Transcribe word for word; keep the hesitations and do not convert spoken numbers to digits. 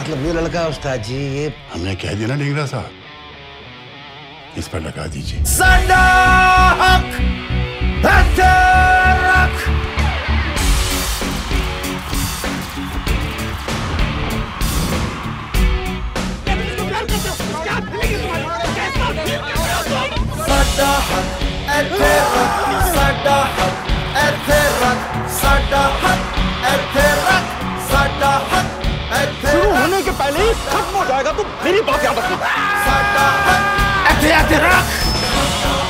मतलब ये लड़का उस्ताद जी, ये हमने कह दिया ना ढींगरा साहब, इस पर लगा दीजिए। साडा हक रख। साडा हक ऐथे रख, साडा हक ऐथे रख, साडा हक ऐथे रख, साडा हक ऐथे। शुरू होने के पहले ही खत्म हो जाएगा, तो मेरी बात याद रखना। साडा हक ऐथे ऐथे रख।